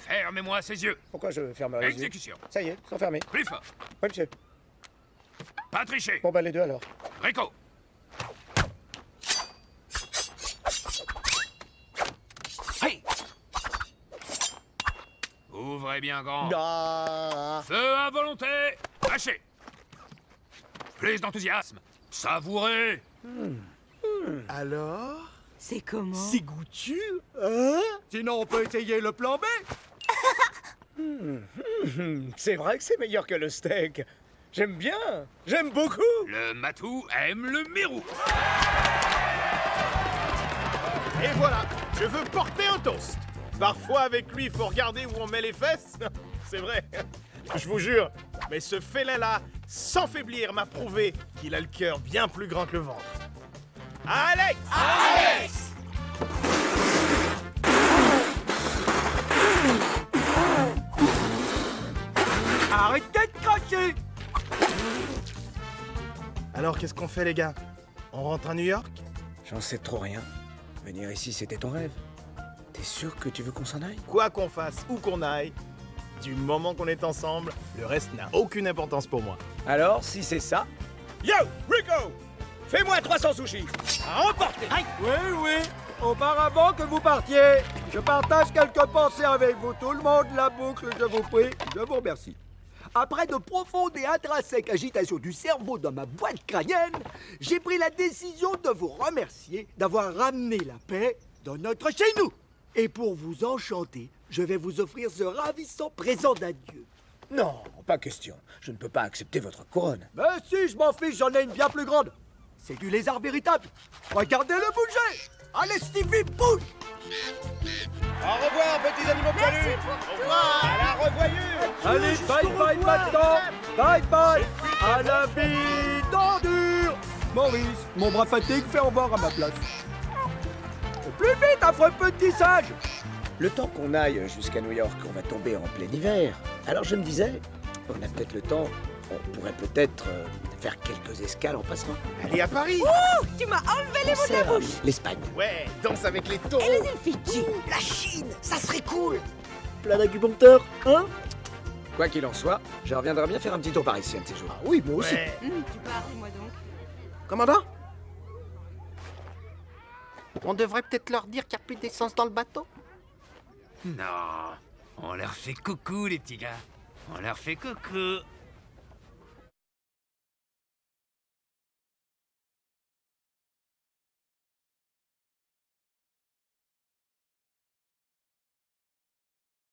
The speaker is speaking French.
Fermez-moi ses yeux. Pourquoi je fermerai les yeux? Exécution. Ça y est, sont fermés. Plus fort. Oui, monsieur. Pas tricher. Bon, bah, les deux alors. Rico. Hey. Ouvrez bien grand. Ah. Feu à volonté. Lâchez. Plus d'enthousiasme. Savourez. Alors? C'est comment? C'est goûtu, hein? Sinon, on peut essayer le plan B. C'est vrai que c'est meilleur que le steak. J'aime bien. J'aime beaucoup. Le matou aime le mérou. Et voilà, je veux porter un toast. Parfois, avec lui, il faut regarder où on met les fesses. C'est vrai, je vous jure. Mais ce félin-là, sans faiblir, m'a prouvé qu'il a le cœur bien plus grand que le ventre. Alex! Alex! Arrêtez de cracher! Alors, qu'est-ce qu'on fait, les gars? On rentre à New York? J'en sais trop rien. Venir ici, c'était ton rêve. T'es sûr que tu veux qu'on s'en aille? Quoi qu'on fasse, où qu'on aille, du moment qu'on est ensemble, le reste n'a aucune importance pour moi. Alors, si c'est ça... Yo, Rico! Fais-moi 300 sushis! À emporter! Oui, auparavant que vous partiez, je partage quelques pensées avec vous. Tout le monde, la boucle, je vous prie, je vous remercie. Après de profondes et intrinsèques agitations du cerveau dans ma boîte crânienne, j'ai pris la décision de vous remercier d'avoir ramené la paix dans notre chez nous. Et pour vous enchanter, je vais vous offrir ce ravissant présent d'adieu. Non, pas question. Je ne peux pas accepter votre couronne. Mais si, je m'en fiche, j'en ai une bien plus grande. C'est du lézard véritable. Regardez-le bouger. Allez, Stevie, bouge. Au revoir, petits animaux poilus! Au revoir! À la revoyure! Allez, bye maintenant. Bye. À la vie d'endure. Maurice, mon bras fatigue, fais au revoir à ma place. Plus vite, affreux petit sage. Le temps qu'on aille jusqu'à New York, on va tomber en plein hiver. Alors je me disais, on a peut-être le temps, on pourrait peut-être faire quelques escales en passant. Allez à Paris! Ouh, tu m'as enlevé les mots de la bouche. L'Espagne. Ouais, danse avec les taureaux! Et les îles Fidji. La Chine, ça serait cool. Plein d'acupuncteurs, hein? Quoi qu'il en soit, je reviendrai bien faire un petit tour par ici un de ces jours. Ah oui, moi aussi. Ouais. Tu pars, dis-moi donc. Commandant? On devrait peut-être leur dire qu'il n'y a plus d'essence dans le bateau. Non. On leur fait coucou, les petits gars. On leur fait coucou.